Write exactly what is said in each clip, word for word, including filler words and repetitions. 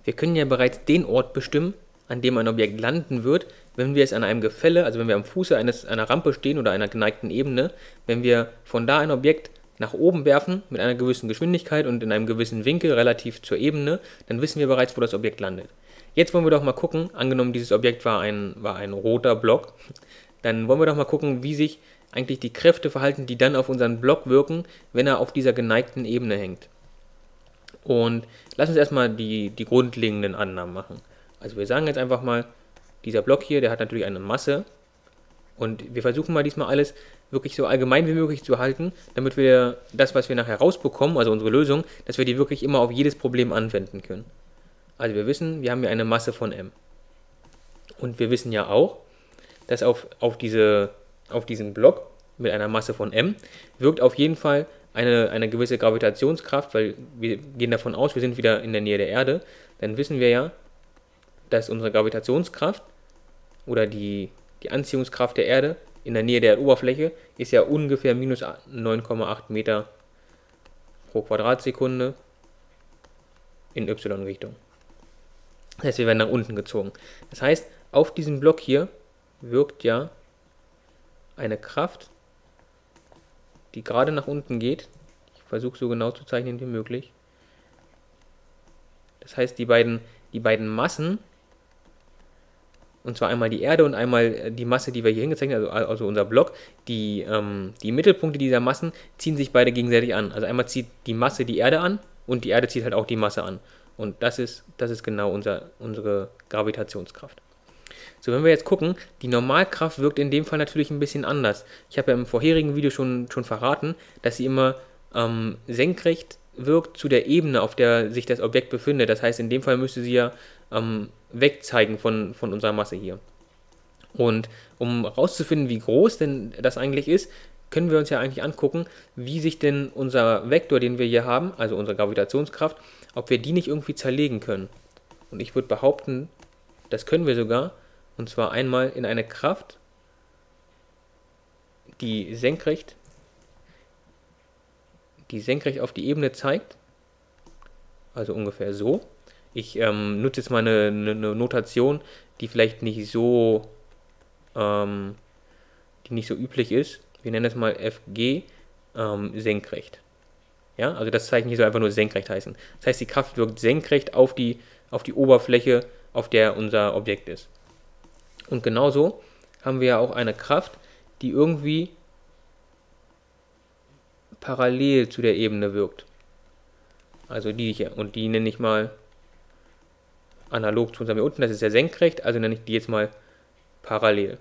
Wir können ja bereits den Ort bestimmen, an dem ein Objekt landen wird, wenn wir es an einem Gefälle, also wenn wir am Fuße eines, einer Rampe stehen oder einer geneigten Ebene, wenn wir von da ein Objekt nach oben werfen mit einer gewissen Geschwindigkeit und in einem gewissen Winkel relativ zur Ebene, dann wissen wir bereits, wo das Objekt landet. Jetzt wollen wir doch mal gucken, angenommen dieses Objekt war ein, war ein roter Block, dann wollen wir doch mal gucken, wie sich eigentlich die Kräfte verhalten, die dann auf unseren Block wirken, wenn er auf dieser geneigten Ebene hängt. Und lass uns erstmal die, die grundlegenden Annahmen machen. Also wir sagen jetzt einfach mal, dieser Block hier, der hat natürlich eine Masse. Und wir versuchen mal diesmal alles wirklich so allgemein wie möglich zu halten, damit wir das, was wir nachher rausbekommen, also unsere Lösung, dass wir die wirklich immer auf jedes Problem anwenden können. Also wir wissen, wir haben hier eine Masse von m. Und wir wissen ja auch, dass auf, auf, diese, auf diesen Block mit einer Masse von m wirkt auf jeden Fall eine, eine gewisse Gravitationskraft, weil wir gehen davon aus, wir sind wieder in der Nähe der Erde. Dann wissen wir ja, dass unsere Gravitationskraft oder die, die Anziehungskraft der Erde in der Nähe der Erdoberfläche ist ja ungefähr minus neun Komma acht Meter pro Quadratsekunde in y-Richtung. Das heißt, wir werden nach unten gezogen. Das heißt, auf diesem Block hier wirkt ja eine Kraft, die gerade nach unten geht. Ich versuche so genau zu zeichnen wie möglich. Das heißt, die beiden, die beiden Massen, und zwar einmal die Erde und einmal die Masse, die wir hier hingezeichnet haben, also, also unser Block, die, ähm, die Mittelpunkte dieser Massen ziehen sich beide gegenseitig an. Also einmal zieht die Masse die Erde an und die Erde zieht halt auch die Masse an. Und das ist, das ist genau unser, unsere Gravitationskraft. So, wenn wir jetzt gucken, die Normalkraft wirkt in dem Fall natürlich ein bisschen anders. Ich habe ja im vorherigen Video schon, schon verraten, dass sie immer ähm, senkrecht wirkt zu der Ebene, auf der sich das Objekt befindet. Das heißt, in dem Fall müsste sie ja ähm, wegzeigen von, von unserer Masse hier. Und um herauszufinden, wie groß denn das eigentlich ist, können wir uns ja eigentlich angucken, wie sich denn unser Vektor, den wir hier haben, also unsere Gravitationskraft, ob wir die nicht irgendwie zerlegen können. Und ich würde behaupten, das können wir sogar, und zwar einmal in eine Kraft, die senkrecht, die senkrecht auf die Ebene zeigt, also ungefähr so. Ich ähm, nutze jetzt mal eine, eine, Notation, die vielleicht nicht so, ähm, die nicht so üblich ist. Wir nennen das mal F G ähm, senkrecht. Ja, also das Zeichen hier soll einfach nur senkrecht heißen. Das heißt, die Kraft wirkt senkrecht auf die, auf die Oberfläche, auf der unser Objekt ist. Und genauso haben wir ja auch eine Kraft, die irgendwie parallel zu der Ebene wirkt. Also die hier. Und die nenne ich mal analog zu unserem hier unten. Das ist ja senkrecht, also nenne ich die jetzt mal parallel.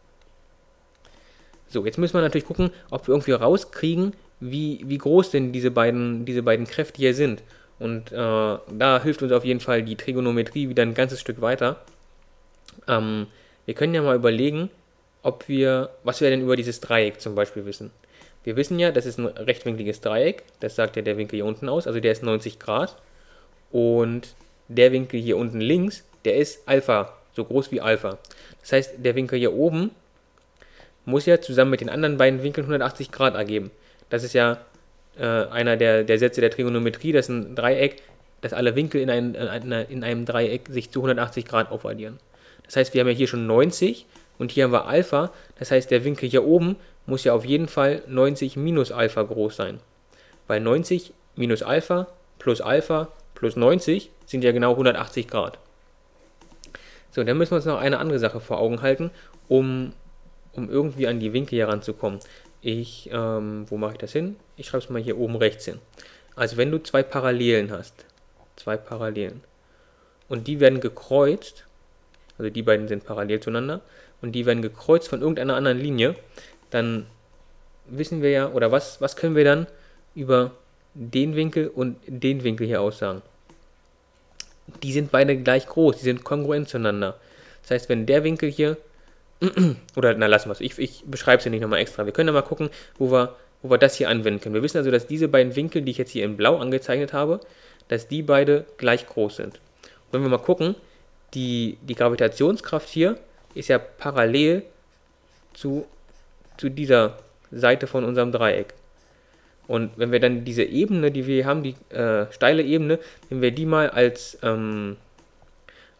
So, jetzt müssen wir natürlich gucken, ob wir irgendwie rauskriegen, wie, wie groß denn diese beiden, diese beiden Kräfte hier sind. Und äh, da hilft uns auf jeden Fall die Trigonometrie wieder ein ganzes Stück weiter. Ähm, wir können ja mal überlegen, ob wir, was wir denn über dieses Dreieck zum Beispiel wissen. Wir wissen ja, das ist ein rechtwinkliges Dreieck, das sagt ja der Winkel hier unten aus, also der ist neunzig Grad. Und der Winkel hier unten links, der ist Alpha, so groß wie Alpha. Das heißt, der Winkel hier oben muss ja zusammen mit den anderen beiden Winkeln hundertachtzig Grad ergeben. Das ist ja äh, einer der, der Sätze der Trigonometrie, dass ein Dreieck, dass alle Winkel in, ein, in einem Dreieck sich zu hundertachtzig Grad aufaddieren. Das heißt, wir haben ja hier schon neunzig und hier haben wir Alpha. Das heißt, der Winkel hier oben muss ja auf jeden Fall neunzig minus Alpha groß sein. Weil neunzig minus Alpha plus Alpha plus neunzig sind ja genau hundertachtzig Grad. So, dann müssen wir uns noch eine andere Sache vor Augen halten, um, um irgendwie an die Winkel hier ranzukommen. Ich, ähm, wo mache ich das hin? Ich schreibe es mal hier oben rechts hin. Also wenn du zwei Parallelen hast, zwei Parallelen, und die werden gekreuzt, also die beiden sind parallel zueinander, und die werden gekreuzt von irgendeiner anderen Linie, dann wissen wir ja, oder was, was können wir dann über den Winkel und den Winkel hier aussagen? Die sind beide gleich groß, die sind kongruent zueinander. Das heißt, wenn der Winkel hier, oder na lassen wir es, ich, ich beschreibe es ja nicht nochmal extra, wir können ja mal gucken, wo wir, wo wir das hier anwenden können. Wir wissen also, dass diese beiden Winkel, die ich jetzt hier in blau angezeichnet habe, dass die beide gleich groß sind. Und wenn wir mal gucken, die, die Gravitationskraft hier ist ja parallel zu, zu dieser Seite von unserem Dreieck. Und wenn wir dann diese Ebene, die wir hier haben, die äh, steile Ebene, wenn wir die mal als, ähm,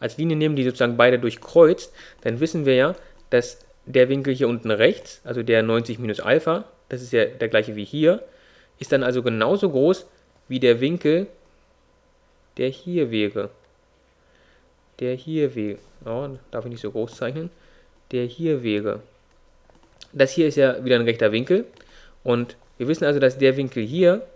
als Linie nehmen, die sozusagen beide durchkreuzt, dann wissen wir ja, dass der Winkel hier unten rechts, also der neunzig minus Alpha, das ist ja der gleiche wie hier, ist dann also genauso groß wie der Winkel, der hier wäre. Der hier wäre. Oh, darf ich nicht so groß zeichnen. Der hier wäre. Das hier ist ja wieder ein rechter Winkel. Und wir wissen also, dass der Winkel hier,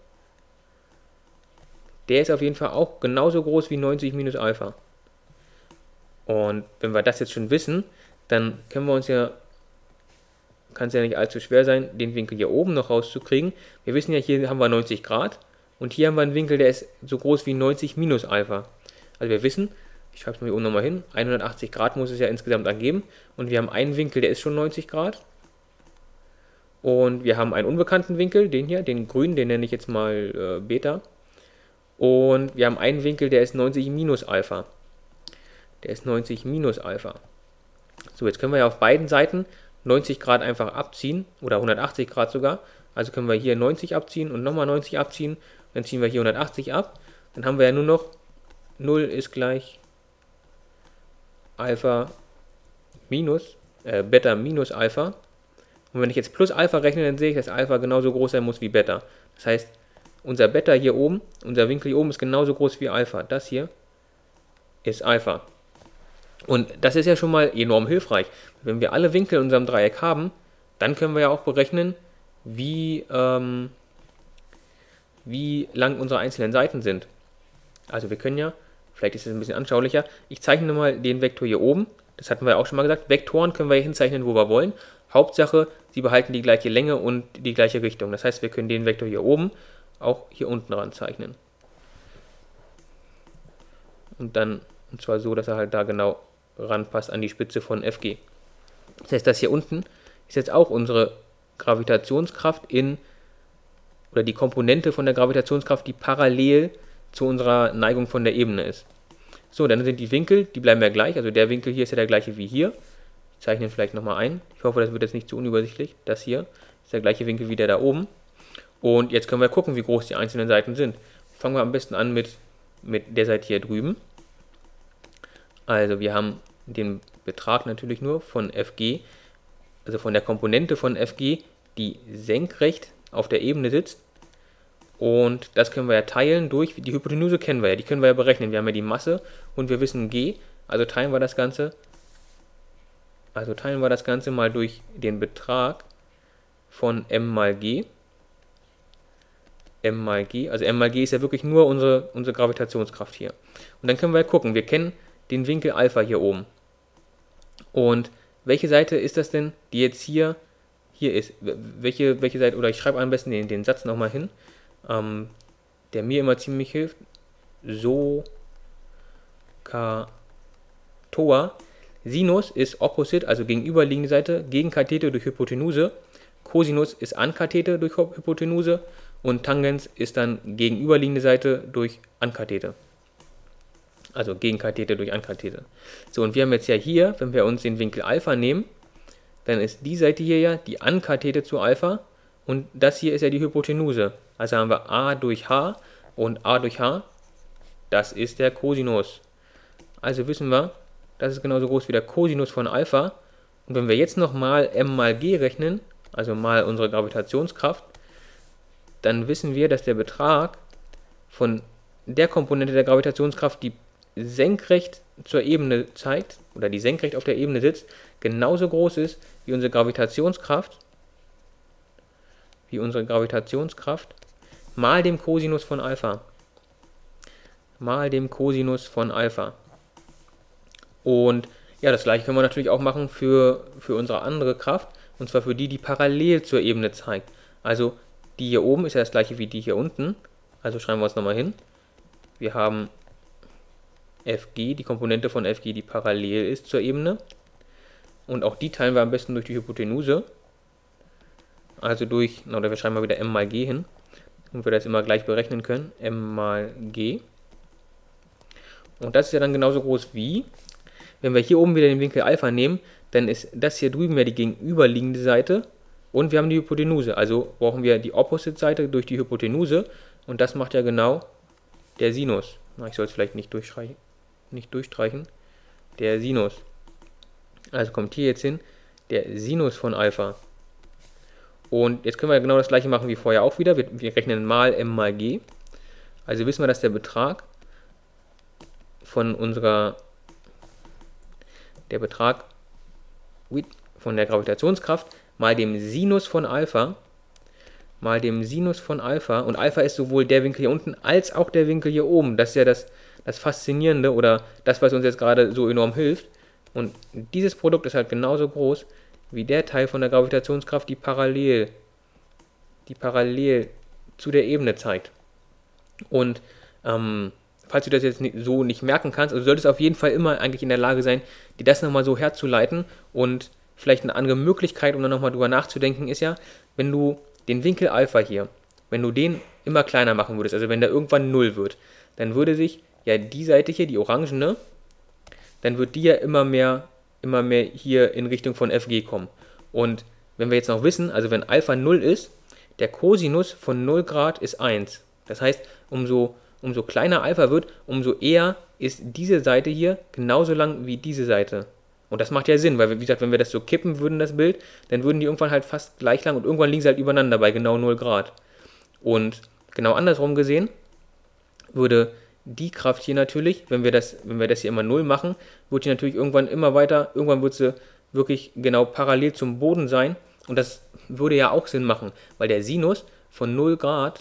der ist auf jeden Fall auch genauso groß wie neunzig minus Alpha. Und wenn wir das jetzt schon wissen, dann können wir uns ja, kann es ja nicht allzu schwer sein, den Winkel hier oben noch rauszukriegen. Wir wissen ja, hier haben wir neunzig Grad und hier haben wir einen Winkel, der ist so groß wie neunzig minus Alpha. Also wir wissen, ich schreibe es mal hier oben nochmal hin, hundertachtzig Grad muss es ja insgesamt ergeben und wir haben einen Winkel, der ist schon neunzig Grad. Und wir haben einen unbekannten Winkel, den hier, den grünen, den nenne ich jetzt mal äh, Beta. Und wir haben einen Winkel, der ist neunzig minus Alpha. Der ist neunzig minus Alpha. So, jetzt können wir ja auf beiden Seiten neunzig Grad einfach abziehen, oder hundertachtzig Grad sogar. Also können wir hier neunzig abziehen und nochmal neunzig abziehen. Dann ziehen wir hier hundertachtzig ab. Dann haben wir ja nur noch null ist gleich Alpha minus, äh, Beta minus Alpha. Und wenn ich jetzt plus Alpha rechne, dann sehe ich, dass Alpha genauso groß sein muss wie Beta. Das heißt, unser Beta hier oben, unser Winkel hier oben ist genauso groß wie Alpha. Das hier ist Alpha. Und das ist ja schon mal enorm hilfreich. Wenn wir alle Winkel in unserem Dreieck haben, dann können wir ja auch berechnen, wie, ähm, wie lang unsere einzelnen Seiten sind. Also wir können ja, vielleicht ist es ein bisschen anschaulicher, ich zeichne mal den Vektor hier oben. Das hatten wir auch schon mal gesagt. Vektoren können wir hier hinzeichnen, wo wir wollen. Hauptsache, sie behalten die gleiche Länge und die gleiche Richtung. Das heißt, wir können den Vektor hier oben auch hier unten ran zeichnen. Und dann, und zwar so, dass er halt da genau ranpasst an die Spitze von F G. Das heißt, das hier unten ist jetzt auch unsere Gravitationskraft in, oder die Komponente von der Gravitationskraft, die parallel zu unserer Neigung von der Ebene ist. So, dann sind die Winkel, die bleiben ja gleich. Also der Winkel hier ist ja der gleiche wie hier. Ich zeichne ihn vielleicht nochmal ein. Ich hoffe, das wird jetzt nicht zu unübersichtlich. Das hier ist der gleiche Winkel wie der da oben. Und jetzt können wir gucken, wie groß die einzelnen Seiten sind. Fangen wir am besten an mit, mit der Seite hier drüben. Also wir haben den Betrag natürlich nur von F G, also von der Komponente von F G, die senkrecht auf der Ebene sitzt. Und das können wir ja teilen durch, die Hypotenuse kennen wir ja, die können wir ja berechnen. Wir haben ja die Masse und wir wissen G, also teilen wir das Ganze, also teilen wir das Ganze mal durch den Betrag von m mal g. m mal g, also m mal g ist ja wirklich nur unsere, unsere Gravitationskraft hier. Und dann können wir ja gucken, wir kennen den Winkel Alpha hier oben. Und welche Seite ist das denn, die jetzt hier, hier ist? Welche, welche Seite, oder ich schreibe am besten den, den Satz nochmal hin, ähm, der mir immer ziemlich hilft. So, K, Tor. Sinus ist Opposite, also gegenüberliegende Seite, Gegenkathete durch Hypotenuse. Cosinus ist Ankathete durch Hypotenuse. Und Tangens ist dann gegenüberliegende Seite durch Ankathete. Also Gegenkathete durch Ankathete. So, und wir haben jetzt ja hier, wenn wir uns den Winkel Alpha nehmen, dann ist die Seite hier ja die Ankathete zu Alpha und das hier ist ja die Hypotenuse. Also haben wir a durch h und a durch h, das ist der Cosinus. Also wissen wir, das ist genauso groß wie der Cosinus von Alpha. Und wenn wir jetzt nochmal m mal g rechnen, also mal unsere Gravitationskraft, dann wissen wir, dass der Betrag von der Komponente der Gravitationskraft, die senkrecht zur Ebene zeigt, oder die senkrecht auf der Ebene sitzt, genauso groß ist wie unsere Gravitationskraft, wie unsere Gravitationskraft, mal dem Cosinus von Alpha. Mal dem Cosinus von Alpha. Und ja, das gleiche können wir natürlich auch machen für, für unsere andere Kraft, und zwar für die, die parallel zur Ebene zeigt. Also die hier oben ist ja das gleiche wie die hier unten, also schreiben wir es nochmal hin. Wir haben F G, die Komponente von F G, die parallel ist zur Ebene. Und auch die teilen wir am besten durch die Hypotenuse. Also durch, oder wir schreiben mal wieder m mal g hin, und wir das immer gleich berechnen können. M mal g. Und das ist ja dann genauso groß wie, wenn wir hier oben wieder den Winkel Alpha nehmen, dann ist das hier drüben ja die gegenüberliegende Seite. Und wir haben die Hypotenuse. Also brauchen wir die Opposite-Seite durch die Hypotenuse. Und das macht ja genau der Sinus. Na, ich soll es vielleicht nicht durchstreichen. Nicht durchstreichen. der Sinus. Also kommt hier jetzt hin der Sinus von Alpha. Und jetzt können wir genau das gleiche machen wie vorher auch wieder. Wir, wir rechnen mal m mal g. Also wissen wir, dass der Betrag von unserer, der Betrag von der Gravitationskraft mal dem Sinus von Alpha, mal dem Sinus von Alpha, und Alpha ist sowohl der Winkel hier unten als auch der Winkel hier oben. Das ist ja das, das Faszinierende oder das, was uns jetzt gerade so enorm hilft. Und dieses Produkt ist halt genauso groß wie der Teil von der Gravitationskraft, die parallel, die parallel zu der Ebene zeigt. Und ähm, falls du das jetzt so nicht merken kannst, also solltest du auf jeden Fall immer eigentlich in der Lage sein, dir das nochmal so herzuleiten. Und vielleicht eine andere Möglichkeit, um dann nochmal drüber nachzudenken, ist ja, wenn du den Winkel Alpha hier, wenn du den immer kleiner machen würdest, also wenn der irgendwann null wird, dann würde sich ja die Seite hier, die orangene, dann wird die ja immer mehr, immer mehr hier in Richtung von F G kommen. Und wenn wir jetzt noch wissen, also wenn Alpha null ist, der Cosinus von null Grad ist eins. Das heißt, umso, umso kleiner Alpha wird, umso eher ist diese Seite hier genauso lang wie diese Seite. Und das macht ja Sinn, weil, wie gesagt, wenn wir das so kippen würden, das Bild, dann würden die irgendwann halt fast gleich lang und irgendwann liegen sie halt übereinander bei genau null Grad. Und genau andersrum gesehen würde die Kraft hier natürlich, wenn wir das, wenn wir das hier immer null machen, wird die natürlich irgendwann immer weiter, irgendwann wird sie wirklich genau parallel zum Boden sein. Und das würde ja auch Sinn machen, weil der Sinus von null Grad,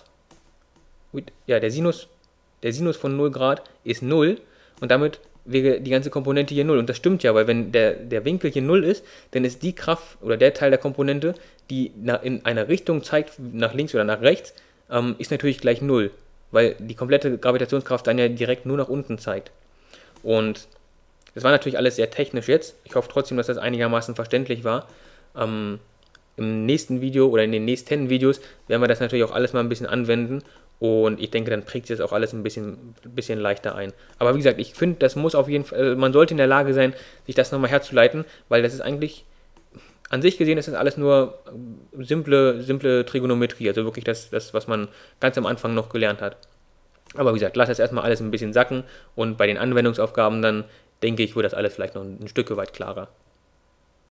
ja, der Sinus, der Sinus von null Grad ist null und damit wäre die ganze Komponente hier null. Und das stimmt ja, weil wenn der, der Winkel hier null ist, dann ist die Kraft oder der Teil der Komponente, die in eine Richtung zeigt, nach links oder nach rechts, ähm, ist natürlich gleich null. Weil die komplette Gravitationskraft dann ja direkt nur nach unten zeigt. Und das war natürlich alles sehr technisch jetzt. Ich hoffe trotzdem, dass das einigermaßen verständlich war. Ähm, Im nächsten Video oder in den nächsten Videos werden wir das natürlich auch alles mal ein bisschen anwenden. Und ich denke, dann prägt sich das auch alles ein bisschen, ein bisschen leichter ein. Aber wie gesagt, ich finde, das muss auf jeden Fall, man sollte in der Lage sein, sich das nochmal herzuleiten, weil das ist eigentlich, an sich gesehen, ist das alles nur simple, simple Trigonometrie, also wirklich das, das, was man ganz am Anfang noch gelernt hat. Aber wie gesagt, lass das erstmal alles ein bisschen sacken und bei den Anwendungsaufgaben dann, denke ich, wird das alles vielleicht noch ein Stück weit klarer.